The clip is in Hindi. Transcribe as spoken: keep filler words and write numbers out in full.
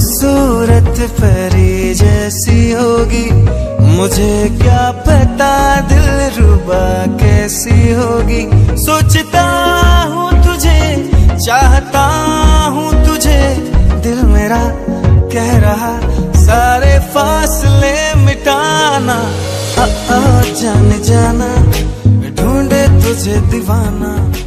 सूरत परी जैसी होगी, मुझे क्या पता दिल रुबा कैसी होगी। सोचता हूँ तुझे, चाहता हूँ तुझे, दिल मेरा कह रहा सारे फासले मिटाना। आ, आ, जाने जाना ढूंढे तुझे दीवाना।